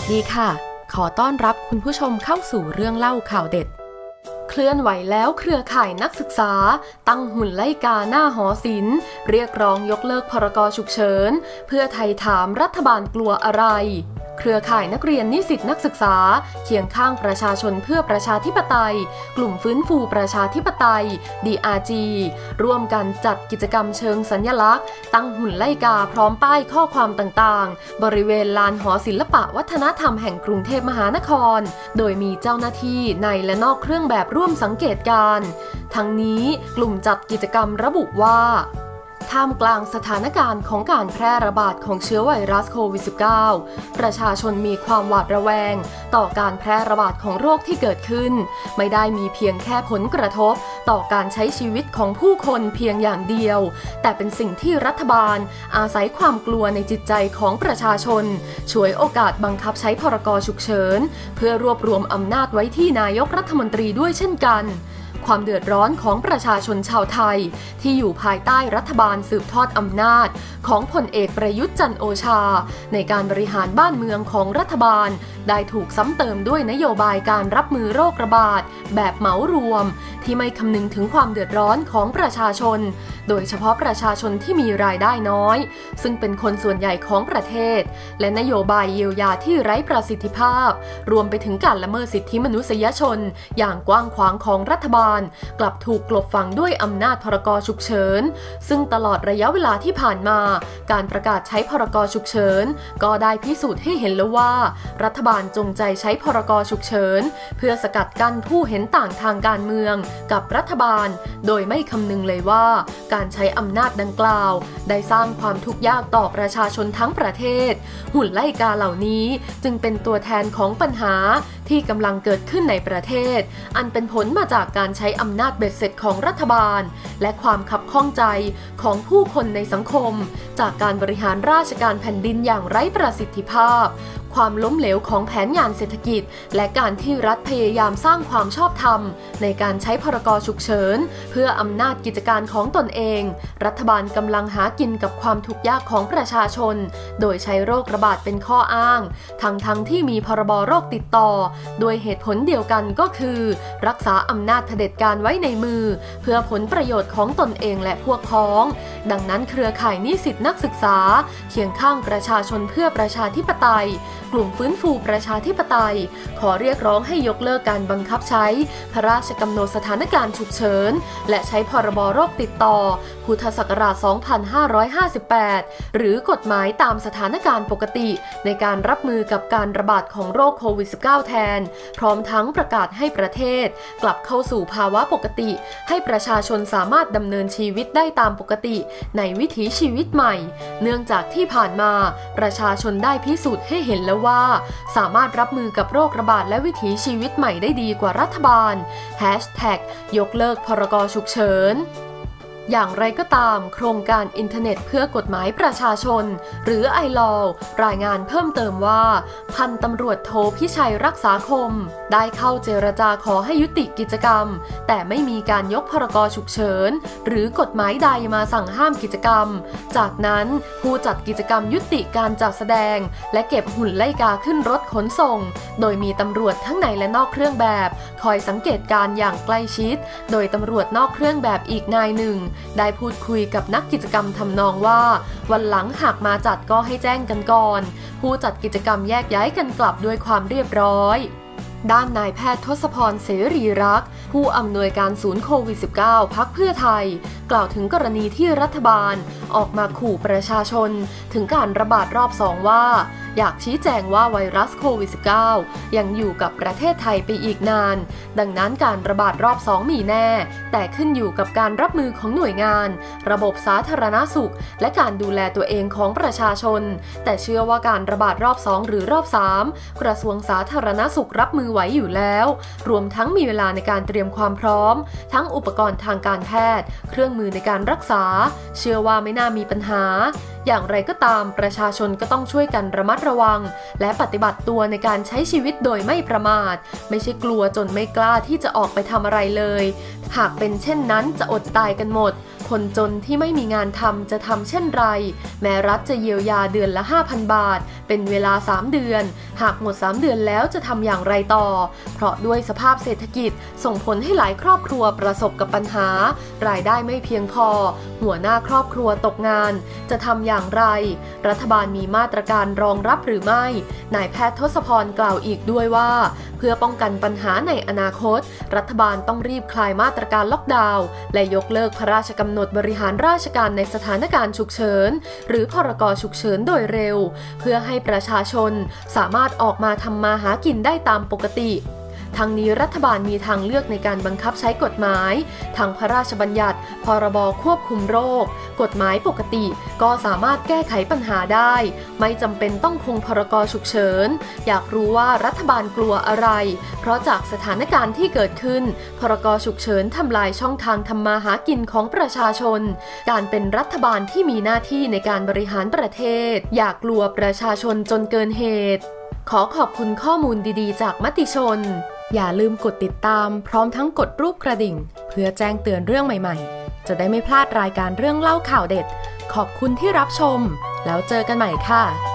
สดีค่ะขอต้อนรับคุณผู้ชมเข้าสู่เรื่องเล่าข่าวเด็ดเคลื่อนไหวแล้วเครือข่ายนักศึกษาตั้งหุ่นไล่กาหน้าหอศิลป์เรียกร้องยกเลิกพรก.ฉุกเฉินเพื่อไทยถามรัฐบาลกลัวอะไรเครือข่ายนักเรียนนิสิตนักศึกษาเคียงข้างประชาชนเพื่อประชาธิปไตยกลุ่มฟื้นฟูประชาธิปไตย DRG ร่วมกันจัดกิจกรรมเชิงสัญลักษณ์ตั้งหุ่นไล่กาพร้อมป้ายข้อความต่างๆบริเวณลานหอศิลปะวัฒนธรรมแห่งกรุงเทพมหานครโดยมีเจ้าหน้าที่ในและนอกเครื่องแบบร่วมสังเกตการณ์ทั้งนี้กลุ่มจัดกิจกรรมระบุว่าท่ามกลางสถานการณ์ของการแพร่ระบาดของเชื้อไวรัสโควิด -19 ประชาชนมีความหวาดระแวงต่อการแพร่ระบาดของโรคที่เกิดขึ้นไม่ได้มีเพียงแค่ผลกระทบต่อการใช้ชีวิตของผู้คนเพียงอย่างเดียวแต่เป็นสิ่งที่รัฐบาลอาศัยความกลัวในจิตใจของประชาชนฉวยโอกาสบังคับใช้พรก.ฉุกเฉินเพื่อรวบรวมอำนาจไว้ที่นายกรัฐมนตรีด้วยเช่นกันความเดือดร้อนของประชาชนชาวไทยที่อยู่ภายใต้รัฐบาลสืบทอดอำนาจของพลเอกประยุทธ์จันทร์โอชาในการบริหารบ้านเมืองของรัฐบาลได้ถูกซ้ำเติมด้วยนโยบายการรับมือโรคระบาดแบบเหมารวมที่ไม่คำนึงถึงความเดือดร้อนของประชาชนโดยเฉพาะประชาชนที่มีรายได้น้อยซึ่งเป็นคนส่วนใหญ่ของประเทศและนโยบายเยียวยาที่ไร้ประสิทธิภาพรวมไปถึงการละเมิดสิทธิมนุษยชนอย่างกว้างขวางของรัฐบาลกลับถูกกลบฝังด้วยอำนาจพรก.ฉุกเฉินซึ่งตลอดระยะเวลาที่ผ่านมาการประกาศใช้พรก.ฉุกเฉินก็ได้พิสูจน์ให้เห็นแล้วว่ารัฐบาลจงใจใช้พรก.ฉุกเฉินเพื่อสกัดกั้นผู้เห็นต่างทางการเมืองกับรัฐบาลโดยไม่คำนึงเลยว่าการใช้อำนาจดังกล่าวได้สร้างความทุกข์ยากต่อประชาชนทั้งประเทศหุ่นไล่กาเหล่านี้จึงเป็นตัวแทนของปัญหาที่กำลังเกิดขึ้นในประเทศอันเป็นผลมาจากการใช้อำนาจเบ็ดเสร็จของรัฐบาลและความขับข้องใจของผู้คนในสังคมจากการบริหารราชการแผ่นดินอย่างไร้ประสิทธิภาพความล้มเหลวของแผนงานเศรษฐกิจและการที่รัฐพยายามสร้างความชอบธรรมในการใช้พรก.ฉุกเฉินเพื่ออำนาจกิจการของตนเองรัฐบาลกำลังหากินกับความทุกข์ยากของประชาชนโดยใช้โรคระบาดเป็นข้ออ้างทั้งที่มีพรบโรคติดต่อโดยเหตุผลเดียวกันก็คือรักษาอำนาจเผด็จการไว้ในมือเพื่อผลประโยชน์ของตนเองและพวกพ้องดังนั้นเครือข่ายนิสิตนักศึกษาเคียงข้างประชาชนเพื่อประชาธิปไตยกลุ่มฟื้นฟูประชาธิปไตยขอเรียกร้องให้ยกเลิกการบังคับใช้พระราชกำหนดสถานการณ์ฉุกเฉินและใช้พรบโรคติดต่อพุทธศักราช 2558 หรือกฎหมายตามสถานการณ์ปกติในการรับมือกับการระบาดของโรคโควิด -19 แทนพร้อมทั้งประกาศให้ประเทศกลับเข้าสู่ภาวะปกติให้ประชาชนสามารถดำเนินชีวิตได้ตามปกติในวิถีชีวิตใหม่เนื่องจากที่ผ่านมาประชาชนได้พิสูจน์ให้เห็นแล้วว่าสามารถรับมือกับโรคระบาดและวิถีชีวิตใหม่ได้ดีกว่ารัฐบาล #ยกเลิกพรก.ฉุกเฉินอย่างไรก็ตามโครงการอินเทอร์เน็ตเพื่อกฎหมายประชาชนหรือ iLaw รายงานเพิ่มเติมว่าพันตำรวจโทพิชัยรักษาคมได้เข้าเจรจาขอให้ยุติกิจกรรมแต่ไม่มีการยกพรก.ฉุกเฉินหรือกฎหมายใดมาสั่งห้ามกิจกรรมจากนั้นผู้จัดกิจกรรมยุติการจัดแสดงและเก็บหุ่นไล่กาขึ้นรถขนส่งโดยมีตำรวจทั้งในและนอกเครื่องแบบคอยสังเกตการณ์อย่างใกล้ชิดโดยตำรวจนอกเครื่องแบบอีกนายหนึ่งได้พูดคุยกับนักกิจกรรมทำนองว่าวันหลังหากมาจัดก็ให้แจ้งกันก่อนผู้จัดกิจกรรมแยกย้ายกันกลับด้วยความเรียบร้อยด้านนายแพทย์ทศพรเสรีรักษ์ผู้อำนวยการศูนย์โควิด -19 พรรคเพื่อไทยกล่าวถึงกรณีที่รัฐบาลออกมาขู่ประชาชนถึงการระบาดรอบ2ว่าอยากชี้แจงว่าไวรัสโควิด -19 ยังอยู่กับประเทศไทยไปอีกนานดังนั้นการระบาดรอบ2มีแน่แต่ขึ้นอยู่กับการรับมือของหน่วยงานระบบสาธารณสุขและการดูแลตัวเองของประชาชนแต่เชื่อว่าการระบาดรอบ2หรือรอบ3กระทรวงสาธารณสุขรับมือไหวอยู่แล้วรวมทั้งมีเวลาในการเตรียมความพร้อมทั้งอุปกรณ์ทางการแพทย์เครื่องมือในการรักษาเชื่อว่าไม่น่ามีปัญหาอย่างไรก็ตามประชาชนก็ต้องช่วยกันระมัดระวังและปฏิบัติตัวในการใช้ชีวิตโดยไม่ประมาทไม่ใช่กลัวจนไม่กล้าที่จะออกไปทำอะไรเลยหากเป็นเช่นนั้นจะอดตายกันหมดผคนจนที่ไม่มีงานทำจะทำเช่นไรแม้รัฐจะเยียวยาเดือนละ 5,000 บาทเป็นเวลา3 เดือนหากหมด3 เดือนแล้วจะทำอย่างไรต่อเพราะด้วยสภาพเศรษฐกิจส่งผลให้หลายครอบครัวประสบกับปัญหารายได้ไม่เพียงพอหัวหน้าครอบครัวตกงานจะทำอย่างไรรัฐบาลมีมาตรการรองรับหรือไม่นายแพทย์ทศพรกล่าวอีกด้วยว่าเพื่อป้องกันปัญหาในอนาคตรัฐบาลต้องรีบคลายมาตรการล็อกดาวน์และยกเลิกพระราชกำหนดบริหารราชการในสถานการณ์ฉุกเฉินหรือพรก.ฉุกเฉินโดยเร็วเพื่อให้ประชาชนสามารถออกมาทำมาหากินได้ตามปกติทั้งนี้รัฐบาลมีทางเลือกในการบังคับใช้กฎหมายทั้งพระราชบัญญัติพรบควบคุมโรคกฎหมายปกติก็สามารถแก้ไขปัญหาได้ไม่จำเป็นต้องคงพรกฉุกเฉินอยากรู้ว่ารัฐบาลกลัวอะไรเพราะจากสถานการณ์ที่เกิดขึ้นพรกฉุกเฉินทำลายช่องทางทำมาหากินของประชาชนการเป็นรัฐบาลที่มีหน้าที่ในการบริหารประเทศอย่ากลัวประชาชนจนเกินเหตุขอขอบคุณข้อมูลดีๆจากมติชนอย่าลืมกดติดตามพร้อมทั้งกดรูปกระดิ่งเพื่อแจ้งเตือนเรื่องใหม่ๆจะได้ไม่พลาดรายการเรื่องเล่าข่าวเด็ดขอบคุณที่รับชมแล้วเจอกันใหม่ค่ะ